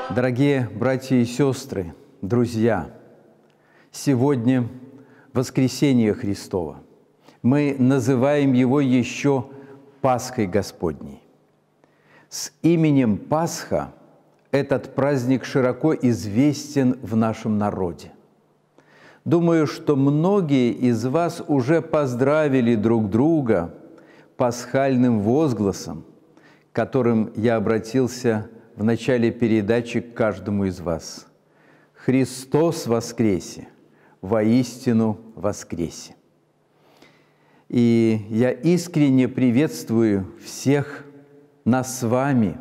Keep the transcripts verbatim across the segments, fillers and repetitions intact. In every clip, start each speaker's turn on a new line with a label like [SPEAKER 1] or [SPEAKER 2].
[SPEAKER 1] Дорогие братья и сестры, друзья, сегодня воскресение Христово. Мы называем его еще Пасхой Господней. С именем Пасха этот праздник широко известен в нашем народе. Думаю, что многие из вас уже поздравили друг друга пасхальным возгласом, которым я обратился в начале передачи к каждому из вас. «Христос воскресе! Воистину воскресе!» И я искренне приветствую всех нас с вами,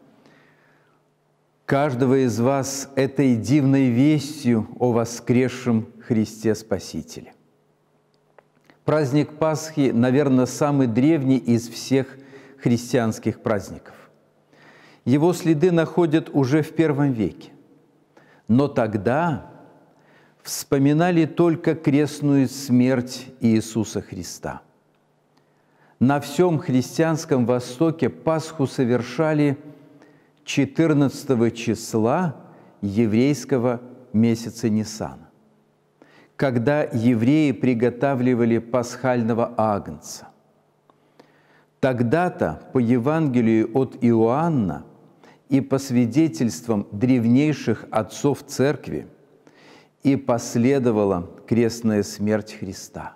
[SPEAKER 1] каждого из вас этой дивной вестью о воскресшем Христе Спасителе. Праздник Пасхи, наверное, самый древний из всех христианских праздников. Его следы находят уже в первом веке. Но тогда вспоминали только крестную смерть Иисуса Христа. На всем христианском Востоке Пасху совершали четырнадцатого числа еврейского месяца Ниссана, когда евреи приготавливали пасхального агнца. Тогда-то по Евангелию от Иоанна и по свидетельствам древнейших отцов Церкви и последовала крестная смерть Христа.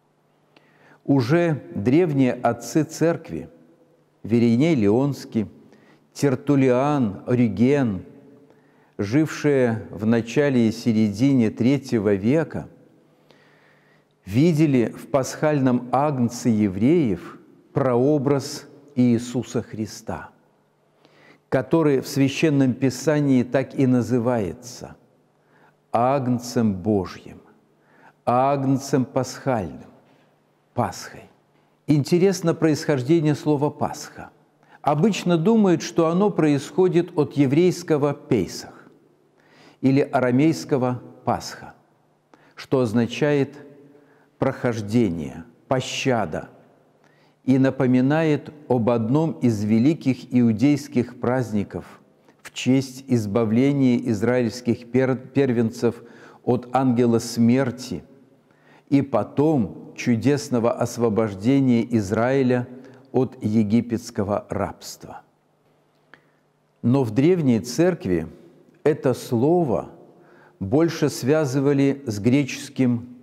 [SPEAKER 1] Уже древние отцы Церкви, Вериней Леонский, Тертуллиан, Ориген, жившие в начале и середине третьего века, видели в пасхальном агнце евреев прообраз Иисуса Христа, который в Священном Писании так и называется Агнцем Божьим, Агнцем Пасхальным, Пасхой. Интересно происхождение слова «Пасха». Обычно думают, что оно происходит от еврейского «Пейсах» или арамейского «Пасха», что означает «прохождение», «пощада», и напоминает об одном из великих иудейских праздников в честь избавления израильских первенцев от ангела смерти и потом чудесного освобождения Израиля от египетского рабства. Но в Древней Церкви это слово больше связывали с греческим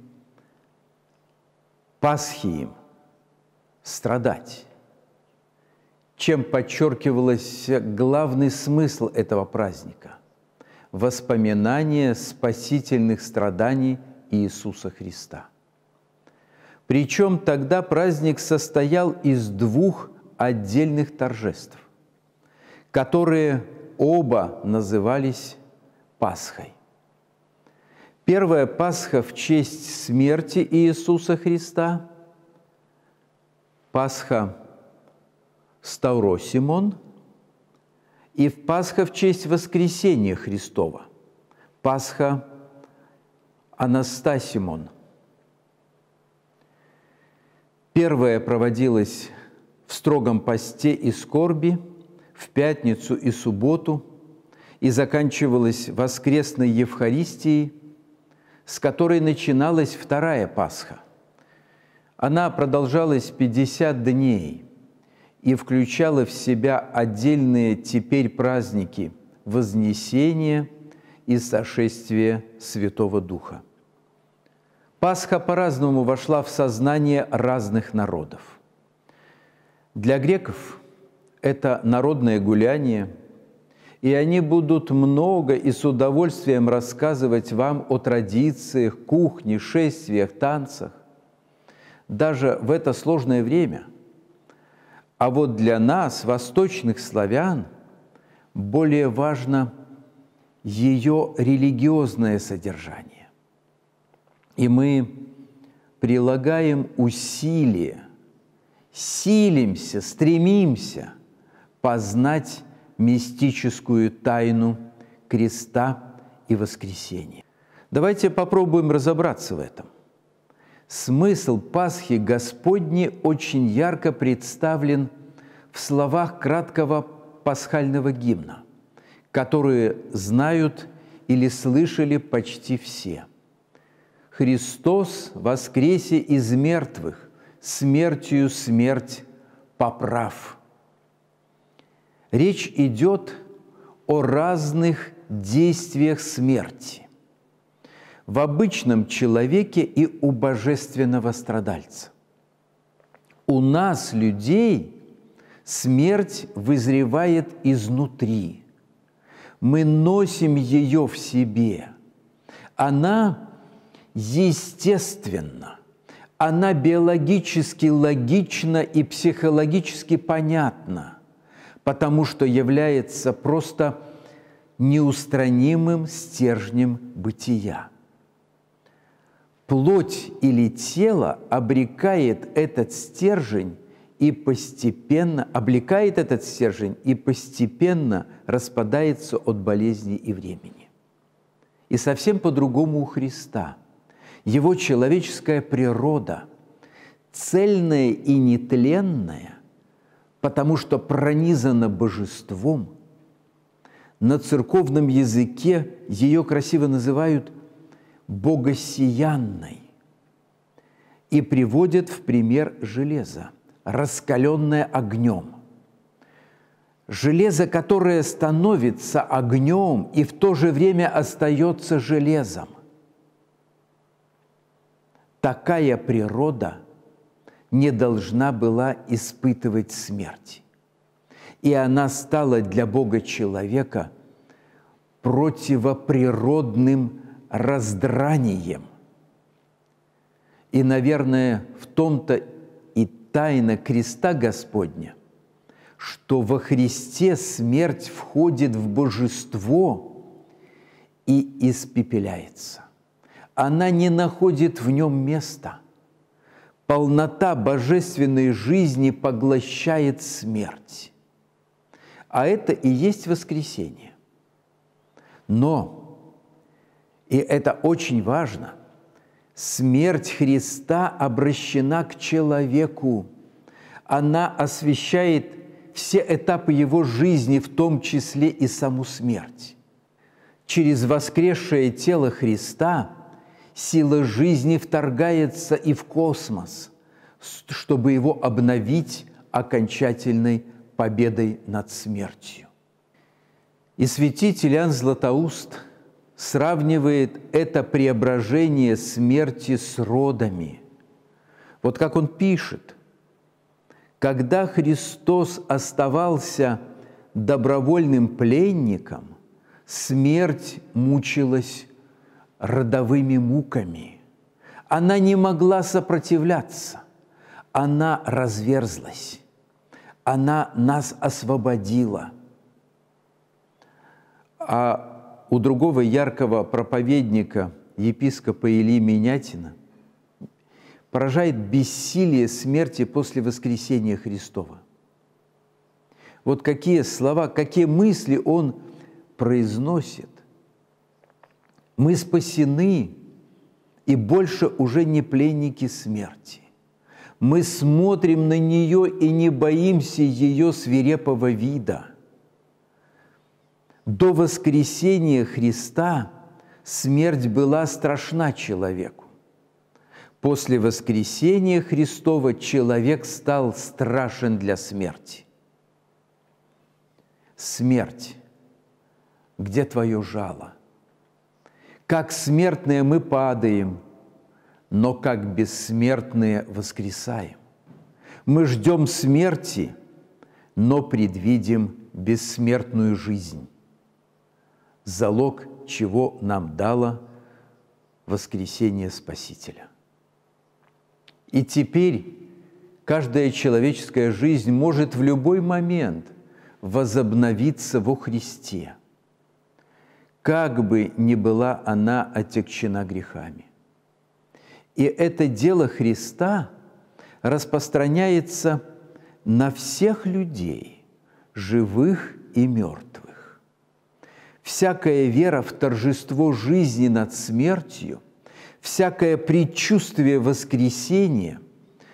[SPEAKER 1] «пасхием», страдать, чем подчеркивался главный смысл этого праздника – воспоминание спасительных страданий Иисуса Христа. Причем тогда праздник состоял из двух отдельных торжеств, которые оба назывались Пасхой. Первая Пасха в честь смерти Иисуса Христа – Пасха Ставросимон, и в Пасха в честь воскресения Христова, Пасха Анастасимон. Первая проводилась в строгом посте и скорби в пятницу и субботу и заканчивалась воскресной Евхаристией, с которой начиналась вторая Пасха. Она продолжалась пятьдесят дней и включала в себя отдельные теперь праздники Вознесения и Сошествия Святого Духа. Пасха по-разному вошла в сознание разных народов. Для греков это народное гуляние, и они будут много и с удовольствием рассказывать вам о традициях, кухне, шествиях, танцах, даже в это сложное время. А вот для нас, восточных славян, более важно ее религиозное содержание. И мы прилагаем усилия, силимся, стремимся познать мистическую тайну креста и воскресения. Давайте попробуем разобраться в этом. Смысл Пасхи Господней очень ярко представлен в словах краткого пасхального гимна, которые знают или слышали почти все. Христос воскресе из мертвых, смертью смерть поправ. Речь идет о разных действиях смерти в обычном человеке и у божественного страдальца. У нас, людей, смерть вызревает изнутри. Мы носим ее в себе. Она естественна, она биологически логична и психологически понятна, потому что является просто неустранимым стержнем бытия. Плоть или тело обрекает этот стержень и постепенно, облекает этот стержень и постепенно распадается от болезни и времени. И совсем по-другому у Христа. Его человеческая природа, цельная и нетленная, потому что пронизана божеством. На церковном языке ее красиво называют богосиянной и приводят в пример железо, раскаленное огнем. Железо, которое становится огнем и в то же время остается железом. Такая природа не должна была испытывать смерти. И она стала для Бога-человека противоприродным раздранием. И, наверное, в том-то и тайна креста Господня, что во Христе смерть входит в божество и испепеляется. Она не находит в нем места. Полнота божественной жизни поглощает смерть. А это и есть воскресение. Но, и это очень важно, смерть Христа обращена к человеку. Она освещает все этапы его жизни, в том числе и саму смерть. Через воскресшее тело Христа сила жизни вторгается и в космос, чтобы его обновить окончательной победой над смертью. И святитель Иоанн Златоуст сравнивает это преображение смерти с родами. Вот как он пишет: «Когда Христос оставался добровольным пленником, смерть мучилась родовыми муками. Она не могла сопротивляться, она разверзлась, она нас освободила». А у другого яркого проповедника, епископа Ильи Минятина, поражает бессилие смерти после воскресения Христова. Вот какие слова, какие мысли он произносит. Мы спасены и больше уже не пленники смерти. Мы смотрим на нее и не боимся ее свирепого вида. До воскресения Христа смерть была страшна человеку. После воскресения Христова человек стал страшен для смерти. Смерть, где твое жало? Как смертные мы падаем, но как бессмертные воскресаем. Мы ждем смерти, но предвидим бессмертную жизнь. Залог, чего нам дало воскресение Спасителя. И теперь каждая человеческая жизнь может в любой момент возобновиться во Христе, как бы ни была она отягчена грехами. И это дело Христа распространяется на всех людей, живых и мертвых. Всякая вера в торжество жизни над смертью, всякое предчувствие воскресения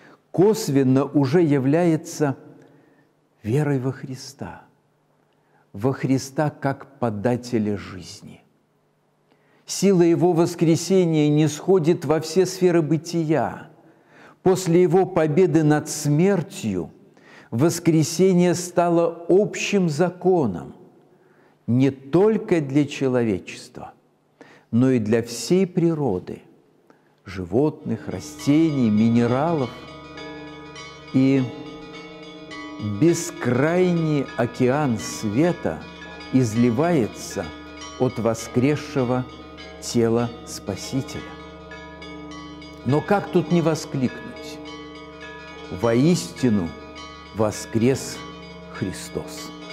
[SPEAKER 1] косвенно уже является верой во Христа, во Христа как подателя жизни. Сила Его воскресения нисходит во все сферы бытия. После Его победы над смертью воскресение стало общим законом не только для человечества, но и для всей природы, животных, растений, минералов. И бескрайний океан света изливается от воскресшего тела Спасителя. Но как тут не воскликнуть? Воистину воскрес Христос!